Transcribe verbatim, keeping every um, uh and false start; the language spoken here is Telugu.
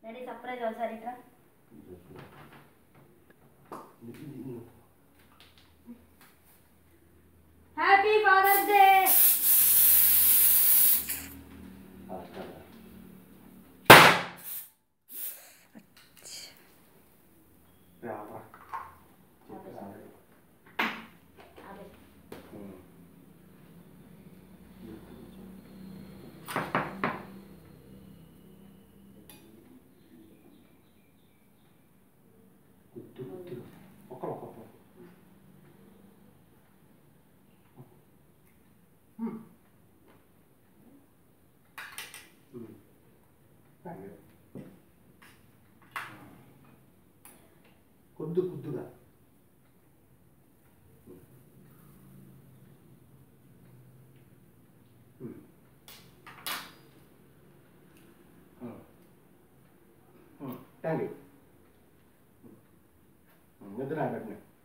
రెడీ సర్ప్రైజ్ ఒకసారి ఇట్రా. Happy father's day. కొద్దు కొద్దుగా థ్యాంక్ యూ నిద్ర పెట్టినా